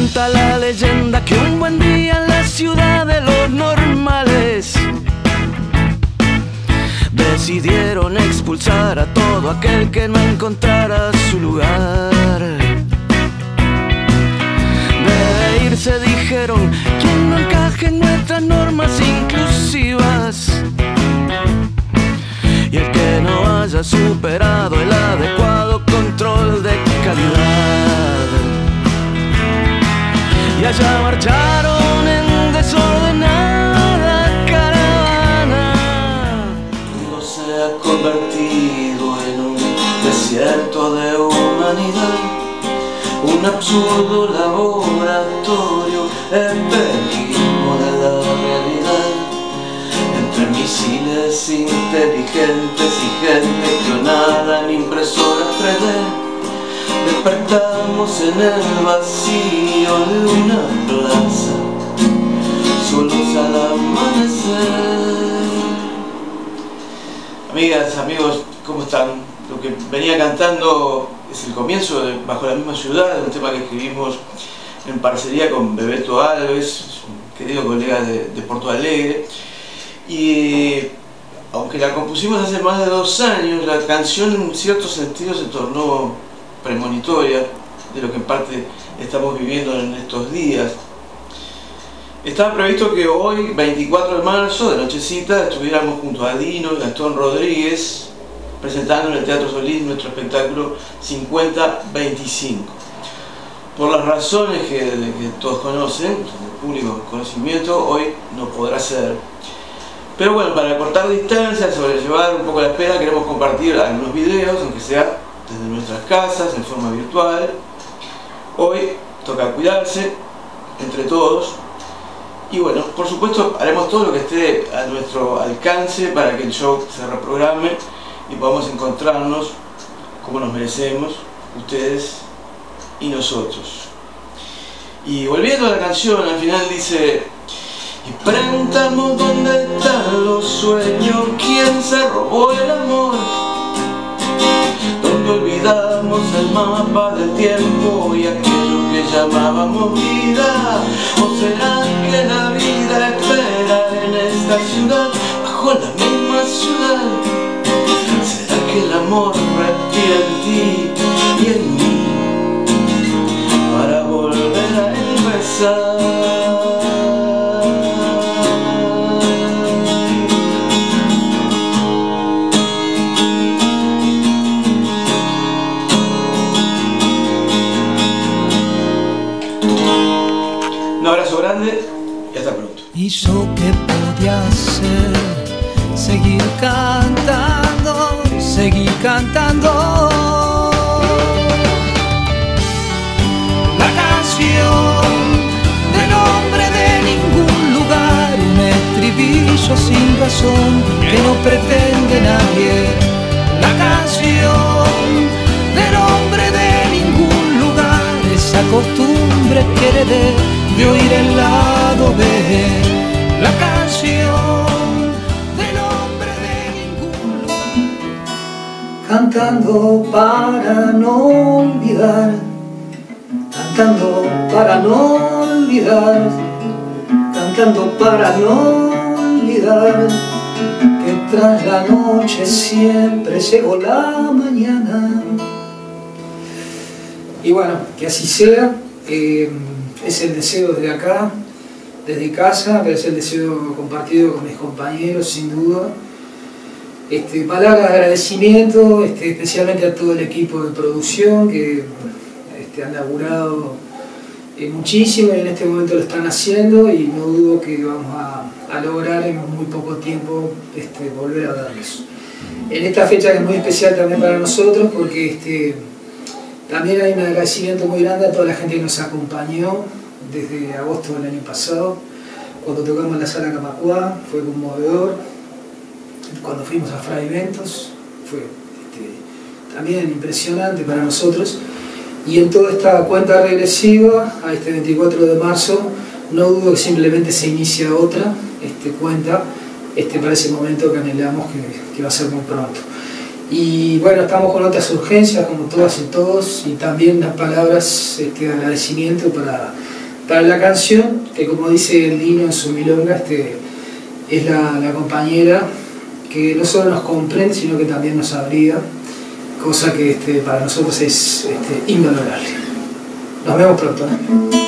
Cuenta la leyenda que un buen día en la ciudad de los normales decidieron expulsar a todo aquel que no encontrara su lugar. Debe irse, dijeron, quien no encaje en nuestras normas inclusivas, y el que no haya superado el adecuado control de calidad. Y allá marcharon en desordenada caravana. Todo se ha convertido en un desierto de humanidad, un absurdo laboratorio, espejismo de la realidad, entre misiles inteligentes y gente clonada en impresoras 3D. Despertamos en el vacío de una plaza, solos al amanecer. Amigas, amigos, ¿cómo están? Lo que venía cantando es el comienzo de Bajo la misma ciudad, un tema que escribimos en parcería con Bebeto Alves, un querido colega de Porto Alegre. Y aunque la compusimos hace más de 2 años, la canción en cierto sentido se tornó premonitoria de lo que en parte estamos viviendo en estos días. Estaba previsto que hoy, 24 de marzo, de nochecita, estuviéramos junto a Dino y Gastón Rodríguez presentando en el Teatro Solís nuestro espectáculo 50-25. Por las razones que todos conocen, el público conocimiento, hoy no podrá ser. Pero bueno, para cortar distancias, sobrellevar un poco la espera, queremos compartir algunos videos, aunque sea desde nuestras casas, en forma virtual. Hoy toca cuidarse entre todos y bueno, por supuesto haremos todo lo que esté a nuestro alcance para que el show se reprograme y podamos encontrarnos como nos merecemos, ustedes y nosotros. Y volviendo a la canción, al final dice: y preguntamos dónde están los sueños, quién se robó el amor, donde olvidamos el mapa del tiempo y aquello que llamábamos vida. ¿O será que la vida espera en esta ciudad, bajo la misma ciudad? ¿Será que el amor respira en ti y en mí para volver a empezar? Un abrazo grande y hasta pronto. ¿Y yo qué podía hacer? Seguir cantando, seguir cantando la canción del hombre de ningún lugar, un estribillo sin razón que no pretende nadie. La canción del hombre de ningún lugar, esa costumbre que heredé de oír el lado B. La canción del hombre de ningún lugar. Cantando para no olvidar, cantando para no olvidar, cantando para no olvidar que tras la noche siempre llegó la mañana. Y bueno, que así sea. Es el deseo desde acá, desde casa, pero es el deseo compartido con mis compañeros, sin duda. Palabras de agradecimiento, especialmente a todo el equipo de producción que han laburado muchísimo y en este momento lo están haciendo, y no dudo que vamos a lograr en muy poco tiempo volver a verlos. En esta fecha que es muy especial también para nosotros, porque también hay un agradecimiento muy grande a toda la gente que nos acompañó desde agosto del año pasado, cuando tocamos en la Sala Camacuá, fue conmovedor. Cuando fuimos a Fray Ventos, fue también impresionante para nosotros. Y en toda esta cuenta regresiva, a este 24 de marzo, no dudo que simplemente se inicia otra cuenta para ese momento que anhelamos que va a ser muy pronto. Y bueno, estamos con otras urgencias, como todas y todos, y también unas palabras de agradecimiento para para la canción, que como dice el Dino en su milonga, es la compañera que no solo nos comprende, sino que también nos abriga, cosa que para nosotros es invalorable. Nos vemos pronto, ¿eh?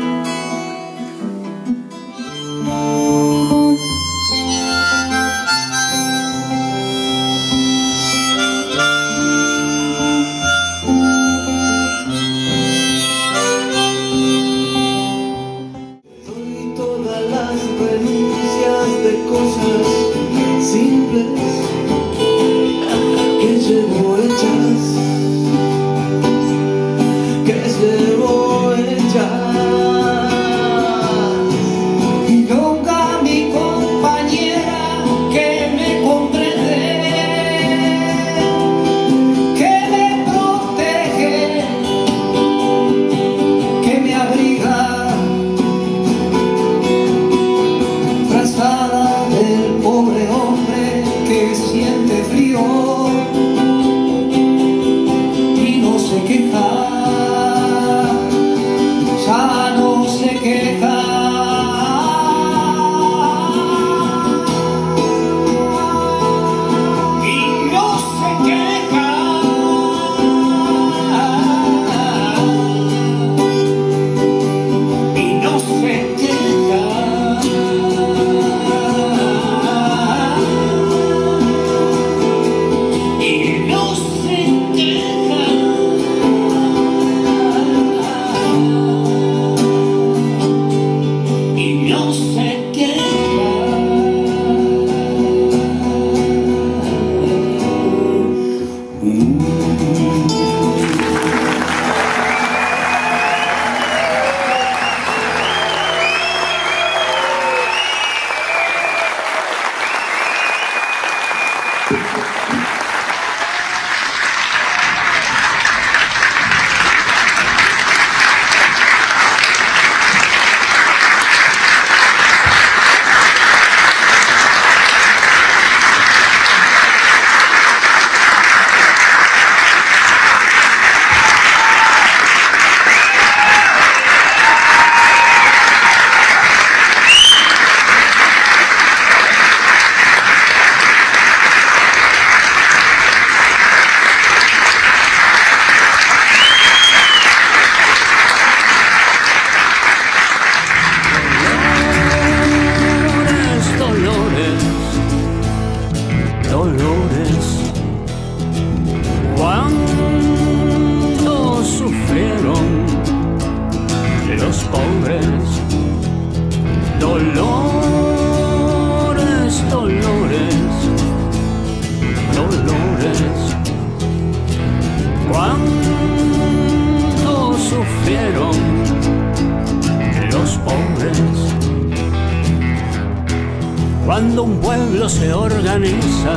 Cuando un pueblo se organiza,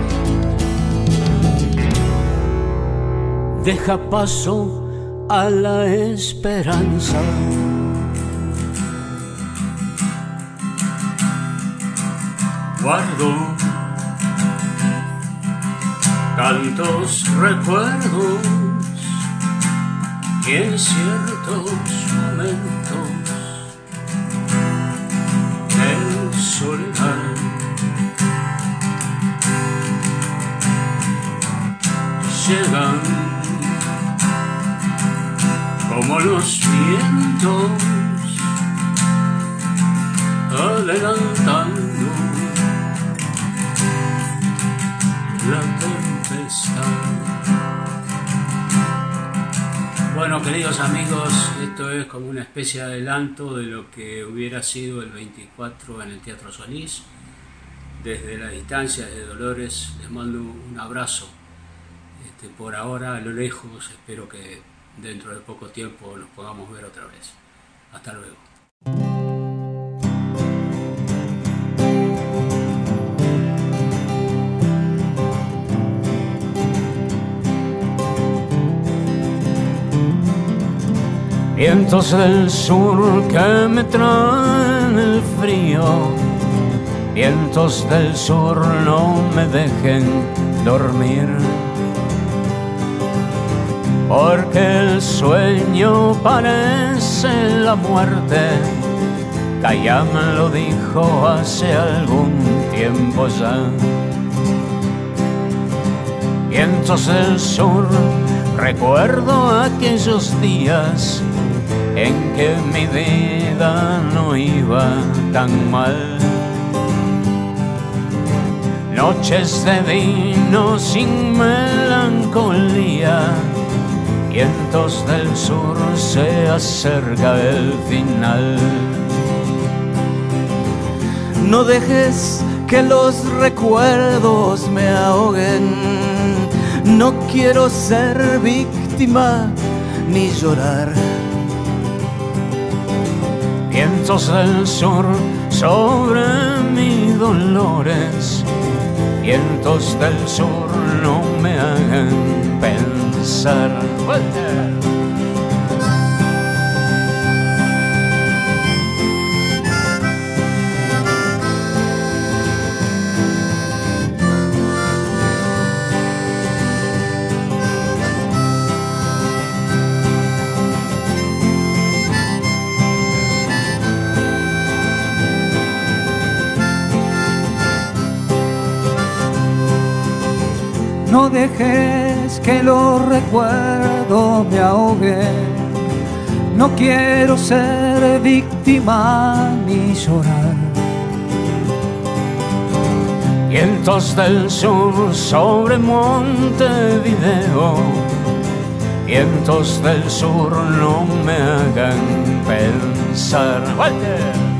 deja paso a la esperanza. Guardo tantos recuerdos y en ciertos momentos de soledad llegan como los vientos adelantando la tempestad. Bueno, queridos amigos, esto es como una especie de adelanto de lo que hubiera sido el 24 en el Teatro Solís. Desde la distancia, desde Dolores, les mando un abrazo. Por ahora, a lo lejos, espero que dentro de poco tiempo nos podamos ver otra vez. Hasta luego. Vientos del sur que me traen el frío, vientos del sur no me dejen dormir. porque el sueño parece la muerte. Khayyam lo dijo hace algún tiempo ya. Vientos del sur, recuerdo aquellos días en que mi vida no iba tan mal. Noches de vino sin melancolía, vientos del sur, se acerca el final. No dejes que los recuerdos me ahoguen, no quiero ser víctima ni llorar. Vientos del sur sobre mis dolores, vientos del sur no me hagan pensar. No dejes que los recuerdos me ahoguen, no quiero ser víctima ni llorar. Vientos del sur sobre Montevideo, vientos del sur no me hagan pensar. ¡Walter!